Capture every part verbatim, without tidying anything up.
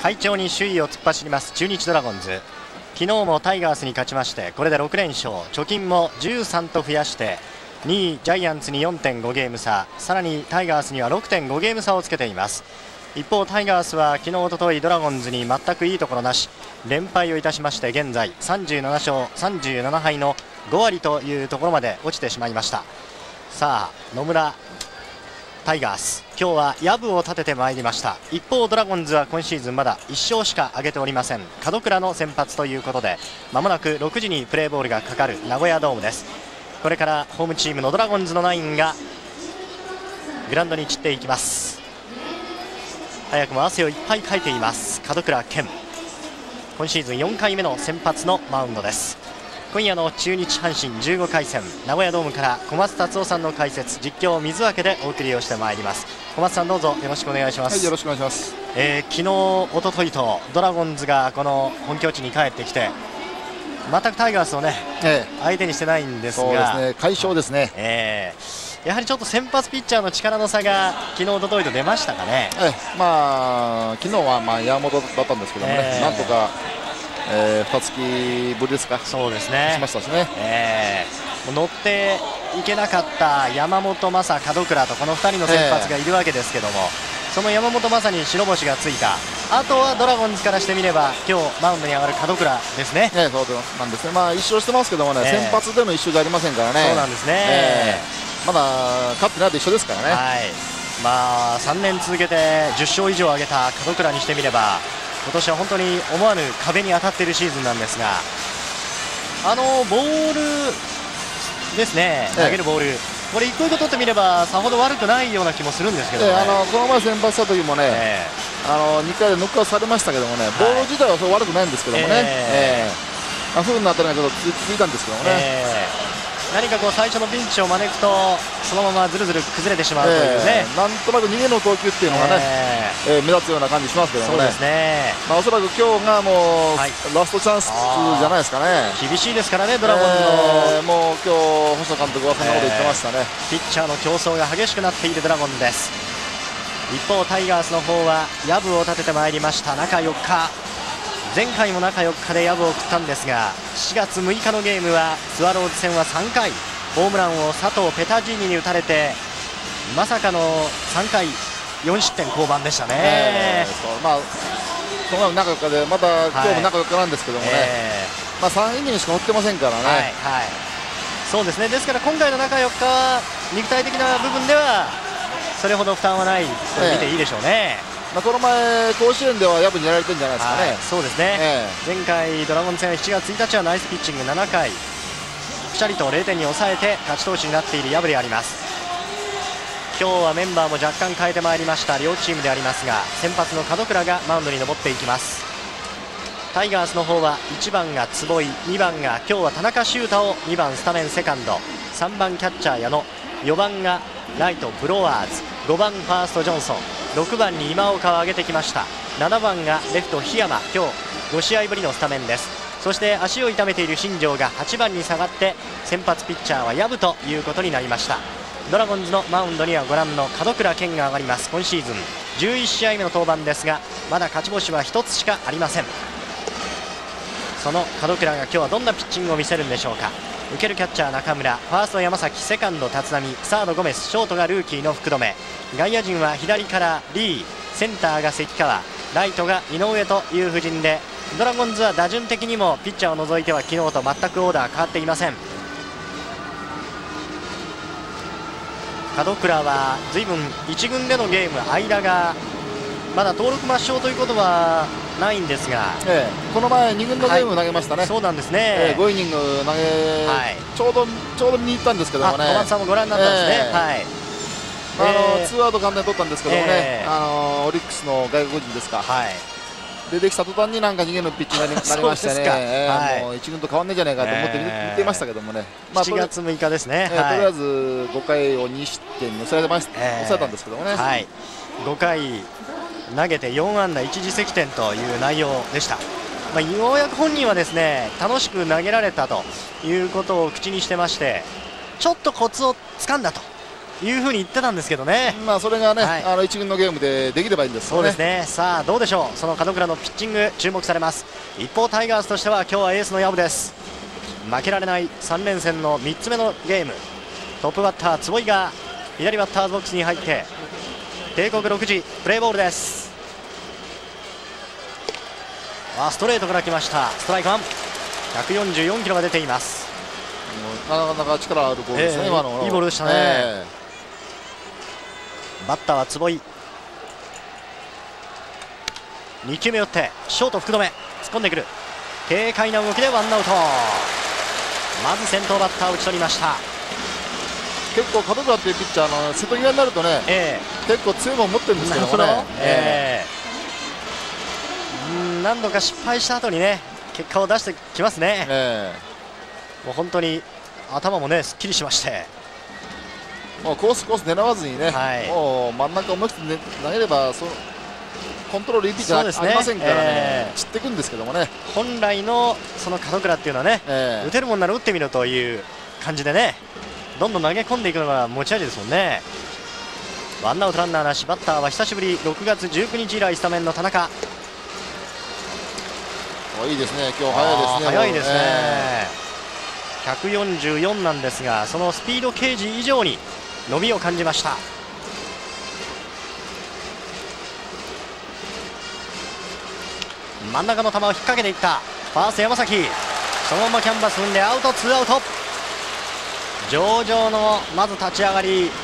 快調に首位を突っ走ります中日ドラゴンズ。昨日もタイガースに勝ちまして、これでろく連勝、貯金もじゅうさんと増やしてにいジャイアンツに よんてんご ゲーム差、さらにタイガースには ろくてんご ゲーム差をつけています。一方タイガースは昨日おとといドラゴンズに全くいいところなし、連敗をいたしまして、現在さんじゅうなな勝さんじゅうなな敗のご割というところまで落ちてしまいました。さあ野村タイガース、今日は薮を立ててまいりました。一方ドラゴンズは今シーズンまだいっ勝しか挙げておりません。門倉の先発ということで、まもなくろくじにプレーボールがかかる名古屋ドームです。これからホームチームのドラゴンズのナインがグラウンドに散っていきます。早くも汗をいっぱいかいています門倉健。今シーズンよんかいめの先発のマウンドです。今夜の中日阪神じゅうごかい戦、名古屋ドームから小松達夫さんの解説、実況水分けでお送りをしてまいります。小松さん、どうぞよろしくお願いします。 はい、よろしくお願いします。 えー、昨日おとといとドラゴンズがこの本拠地に帰ってきて、全くタイガースをね、ええ、相手にしてないんですが、 そうですね、快勝ですね。 えー、やはりちょっと先発ピッチャーの力の差が昨日おとといと出ましたかね。 ええ、まあ昨日はまあ山本だったんですけどもね、えー、なんとかえー、に月ぶりですか、 そうですね、 しましたしね、 えー、乗っていけなかった山本昌、門倉とこのふたりの先発がいるわけですけども、えー、その山本昌に白星がついた。あとはドラゴンズからしてみれば今日マウンドに上がる門倉ですね。 えー、そうなんですね、まあ、一勝してますけどもね、えー、先発での一勝じゃありませんからね。 そうなんですね、えー、まだ勝ってないと一緒ですからね。 はい、まあ、さんねん続けてじゅっ勝以上挙げた門倉にしてみれば、今年は本当に思わぬ壁に当たっているシーズンなんですが、あのボールですね、投げるボール、ええ、これ一個一個取ってみればさほど悪くないような気もするんですけどね、 ええ、あのこの前先発した時もね、ええ、あのにかいでノックアウトされましたけどもね、ボール自体はそう悪くないんですけどもね、ええええ、不運な当たりがちょっと続いたんですけどもね、ええ何かこう最初のピンチを招くとそのままずるずる崩れてしまうというね、 えー、なんとなく逃げの投球っていうのがね、えーえー、目立つような感じしますけどもね、 そうですね、 まあ、おそらく今日がもう、はい、ラストチャンスじゃないですかね。 厳しいですからねドラゴンズの、 えー、もう今日細田監督はそんなこと言ってましたね、えー、ピッチャーの競争が激しくなっているドラゴンズです。一方タイガースの方は薮を立ててまいりました。中よっか、前回も中よっかで薮を送ったんですが、しがつむいかのゲームはスワローズ戦はさんかいホームランを佐藤ペタジーニに打たれて、まさかのさんかいよん失点降板でしたね。えー、 そうまあその中よっかでまた今日も中よっかなんですけどもね、えー、まあさんイニングしか打ってませんからね、はいはい、 そうですね、ですから今回の中よっかは肉体的な部分ではそれほど負担はないと見ていいでしょうね。えーまあこの前甲子園では薮にやられてるんじゃないですかね。はい、 そうですね、えー、前回ドラゴンズ戦はしちがつついたちはナイスピッチングななかいぴしゃりとれいてんに抑えて勝ち投手になっている薮であります。今日はメンバーも若干変えてまいりました両チームでありますが、先発の門倉がマウンドに登っていきます。タイガースの方はいちばんが坪井、にばんが今日は田中秀太をにばんスタメンセカンド、さんばんキャッチャー矢野、よばんがライトブロワーズ、ごばんファーストジョンソン、ろくばんに今岡を上げてきました。ななばんがレフト檜山、今日ご試合ぶりのスタメンです。そして足を痛めている新庄がはちばんに下がって先発ピッチャーは薮ということになりました。ドラゴンズのマウンドにはご覧の門倉健が上がります。今シーズンじゅういち試合目の登板ですが、まだ勝ち星はひとつしかありません。その門倉が今日はどんなピッチングを見せるんでしょうか。受けるキャッチャー中村、ファースト山崎、セカンド立浪、サードゴメス、ショートがルーキーの福留、外野陣は左からリー、センターが関川、ライトが井上という布陣で、ドラゴンズは打順的にもピッチャーを除いては昨日と全くオーダー変わっていません。門倉は随分いち軍でのゲーム間がまだ登録抹消ということはないんですが、 ええ、この前に軍のゲーム投げましたね、はい、 そうなんですね、 えー、ごイニング投げ、はい、ちょうどちょうど見に行ったんですけどもね、 小松さんもご覧になったんですね、えー、はい、 あのえー、ツーアウト完全に取ったんですけどもね、えー、あのオリックスの外国人ですか、はい、出てきた途端になんか逃げのピッチになりましてね、えーはい、もういち軍と変わんねえじゃないかと思って見て、えー、見てましたけどもね、まあ、 しちがつむいかですね、 えーはい、とりあえずごかいをに失点に抑えまし、えー、抑えたんですけどもね、 はい、ごかい投げてよん安打いち自責点という内容でした。まあ、ようやく本人はですね楽しく投げられたということを口にしてまして、ちょっとコツをつかんだというふうに言ってたんですけどね。 まあそれがね、はい、あのいち軍のゲームでできればいいんですよね。 そうですね。さあどうでしょう、その門倉のピッチング注目されます。一方タイガースとしては今日はエースの薮です。負けられないさん連戦のみっつめのゲーム、トップバッター坪井が左バッターズボックスに入って帝国ろくじプレーボールです。あストレートから来ました。ストライクワン、ひゃくよんじゅうよんキロが出ています。 なかなか力あるボールですね、えー、今のいいボールでしたね、えー、バッターは坪井。に球目打ってショート福留突っ込んでくる、軽快な動きでワンアウト。まず先頭バッターを打ち取りました。 結構門倉っていうピッチャーの瀬戸際になるとね、えー、結構強いもの持ってるんですけどもね、えー、うん何度か失敗した後にね結果を出してきますね、えーもう本当に頭もねすっきりしまして、 もうコースコース狙わずにね、はい、もう真ん中思い切って投げればそコントロールいいピッチャーありませんからね、えー、散っていくんですけどもね、 本来のその門倉っていうのはね、えー、打てるもんなら打ってみろという感じでねどんどん投げ込んでいくのが持ち味ですもんね。ワンアウトランナーなし、バッターは久しぶりろくがつじゅうくにち以来スタメンの田中。 いいですね、今日早いですね。 早いですね、えーひゃくよんじゅうよんなんですが、そのスピードケージ以上に伸びを感じました。真ん中の球を引っ掛けていったファースト山崎、そのままキャンバス踏んでアウト、ツーアウト。上々のまず立ち上がり、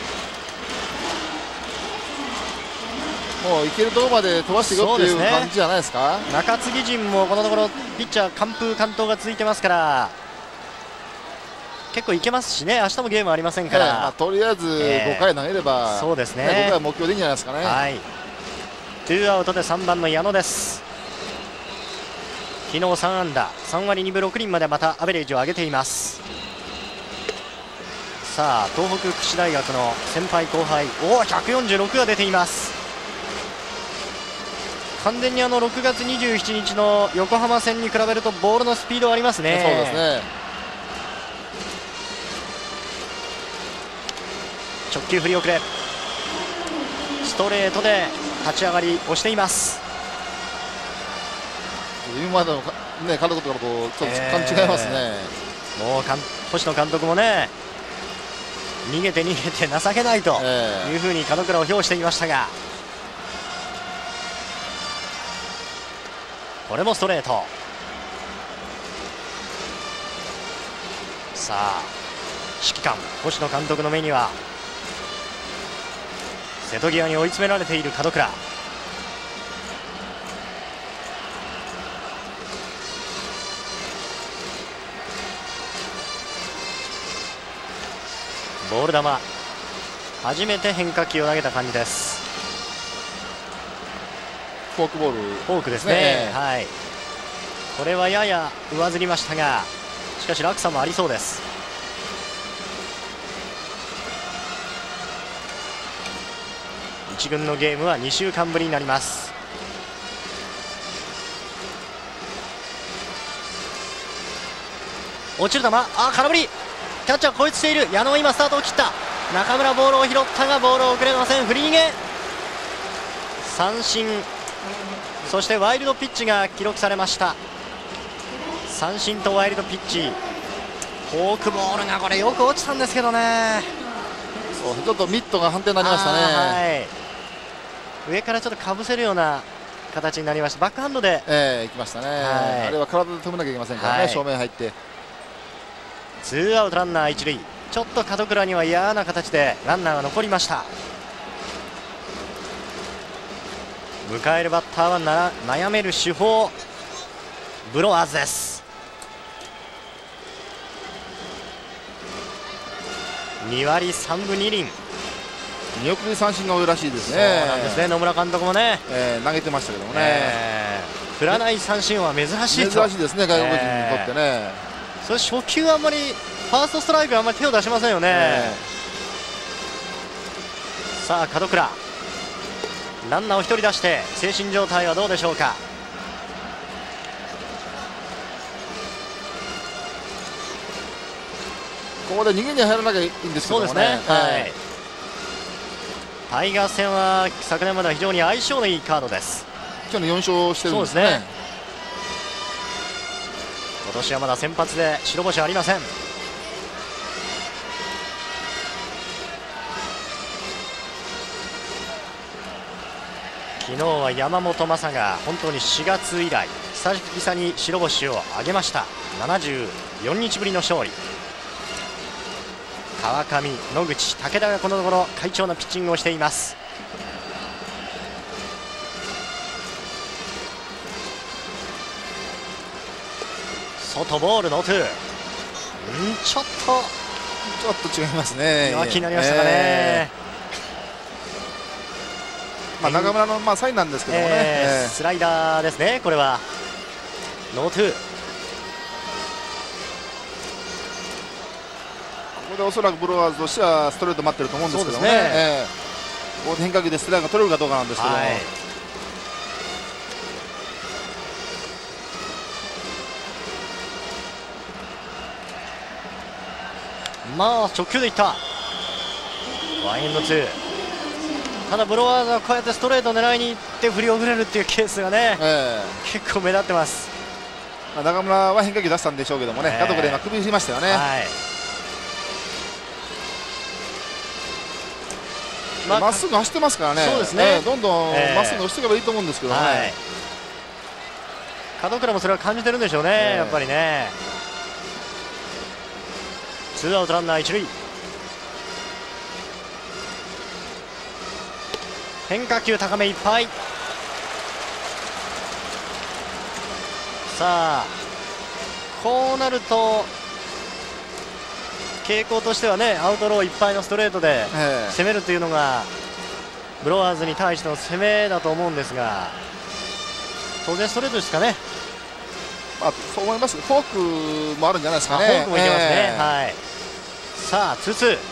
もういけるところまで飛ばしていくっていう感じじゃないですか。 中継ぎ陣もこのところピッチャー完封完投が続いてますから、結構いけますしね、明日もゲームありませんから、えーまあ、 とりあえずごかい投げれば、えー、 そうですね、 ごかいは目標でいいんじゃないですかね。 はい、ツーアウトでさんばんの矢野です。昨日さん安打さん割にぶろく厘までまたアベレージを上げています。さあ東北福祉大学の先輩後輩、おおひゃくよんじゅうろくが出ています。完全にあのろくがつにじゅうしちにちの横浜戦に比べるとボールのスピードありますね。 そうですね。 直球振り遅れ、ストレートで立ち上がり押しています。 今までのね監督とかとちょっと感じ違いますね、えー、もう星野監督もね逃げて逃げて情けないというふうに門倉を評していましたが、これもストレート。さあ指揮官星野監督の目には瀬戸際に追い詰められている門倉。ボール球、初めて変化球を投げた感じです。 フォークボール、 フォークですね、はい、これはやや上ずりましたが、しかし落差もありそうです。いち軍のゲームはにしゅうかんぶりになります。落ちる球、あ空振り、キャッチャー後逸している矢野は今スタートを切った。中村ボールを拾ったがボールを送れません。振り逃げ三振、そしてワイルドピッチが記録されました。三振とワイルドピッチ、フォークボールがこれよく落ちたんですけどね。 そうちょっとミットが判定になりましたね、 はい、上からちょっとかぶせるような形になりました。バックハンドで、 えー、いきましたね、はい、あれは体で止めなきゃいけませんからね、はい、正面入ってツーアウトランナー一塁。ちょっと門倉には嫌な形でランナーが残りました。迎えるバッターはな悩める主砲ブロワーズです。に割さんぶに厘、 見送り三振が多いらしいですね。 そうなんですね、野村監督もね、 えー、投げてましたけどもね、 えー、振らない三振は珍しいと、 珍しいですね、外国人にとってね、えー、それ初球あんまりファーストストライクはあんまり手を出しませんよね、えー、さあ門倉ランナーをひとり出して精神状態はどうでしょうか。 ここで逃げに入らなきゃいいんですけどもね。 そうですね、はい、 タイガース戦は昨年までは非常に相性のいいカードです。 去年よん勝してるんですね。そうですね。 今年はまだ先発で白星ありません。昨日は山本昌が本当にしがつ以来久々に白星を挙げました。ななじゅうよっかぶりの勝利。川上、野口、武田がこのところ快調なピッチングをしています。外ボールノーツー。うんちょっとちょっと違いますね。 弱気になりましたかね。えーまあ、中村のまあサインなんですけどもね、 えー、スライダーですね。これはノーツー。 ここでおそらくブロワーズとしてはストレート待ってると思うんですけどもね、ねえー、ここで変化球でストライクが取れるかどうかなんですけども、はい、 まあ直球でいったワンエンドツー。ただブロワーズはこうやってストレートを狙いにいって振り遅れるっていうケースがね、えー、結構目立ってます。 まあ中村は変化球出したんでしょうけどもね、加藤で今首振りましたよね。まっすぐ走ってますからね。そうですね、えー、どんどんまっすぐ押していけばいいと思うんですけどね、はい、 門倉もそれは感じてるんでしょうね、えー、やっぱりね。ツーアウトランナー一塁。変化球高めいっぱい。さあこうなると傾向としてはね、アウトローいっぱいのストレートで攻めるというのがブロワーズに対しての攻めだと思うんですが、当然ストレートですかね。 まあ、そう思います。フォークもあるんじゃないですかね。 フォークもいけますね、えー、はい。さあツーツー。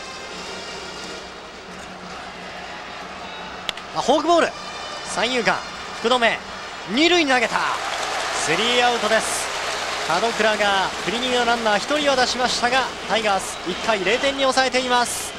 あフォークボール三遊間福留二塁に投げた。スリーアウトです。門倉が振り逃げのランナーひとりを出しましたがタイガースいっかいぜろてんに抑えています。